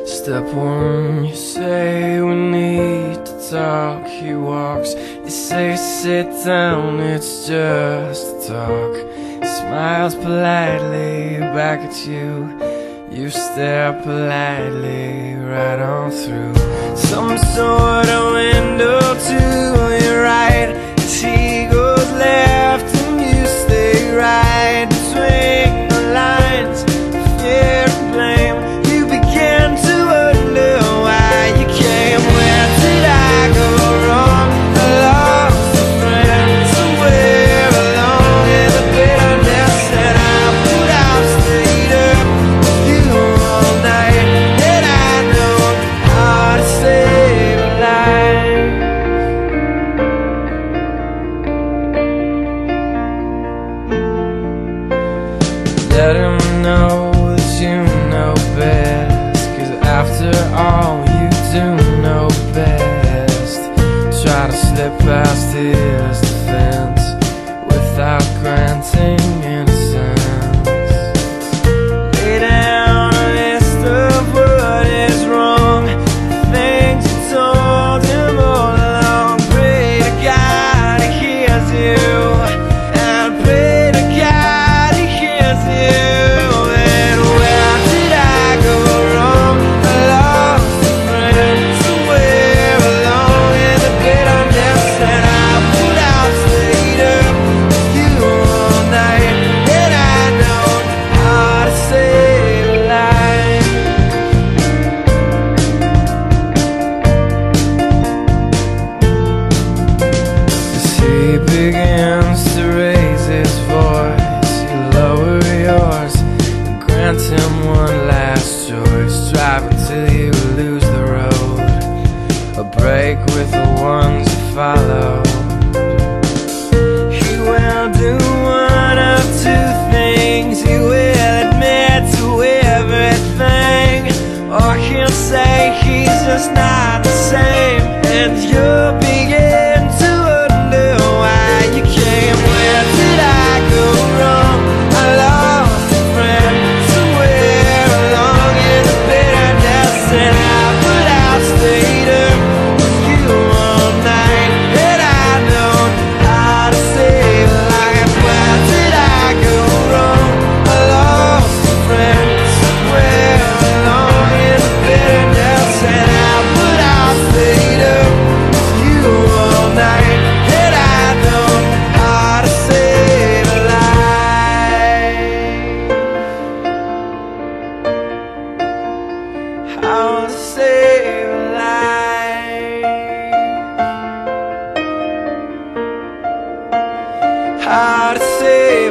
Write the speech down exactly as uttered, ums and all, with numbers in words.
Step one, you say we need to talk. He walks, you say sit down, it's just a talk. He smiles politely back at you. You stare politely right on through some sort of window to your right. As he goes left and you stay right between the lines of fear and blame. You begin to wonder why you came. Where did I go wrong? I lost a friend somewhere along in the bitterness that I put out. Stayed up with you all night, and I know how to save a life. Let him know that you know best, 'cause after all you do know best. Try to slip past his defense without granting innocence. Lay down a list of what is wrong, the things you told him all along. Pray to God he hears you, and pray to God he hears you. And where did I go wrong? I lost a friend somewhere along in the bitterness that I put out. Stayed up with you all night, and I know how to save a life. 'Cause he begins to raise his voice, you lower yours and grant him one last choice. Drive until you lose the road, a break with the ones you follow. He will do one of two things. He will admit to everything, or he'll say he's just not the same. And you'll begin to wonder why you came. Where did I go wrong? I lost a friend somewhere along in the bitterness that I put out. Stayed up with you all night, and I know how to save a life. Where did I go wrong? I lost a friend somewhere along in the bitterness that I put out. Stayed up with you all night, and I know how to save a life. How to save a life. How to save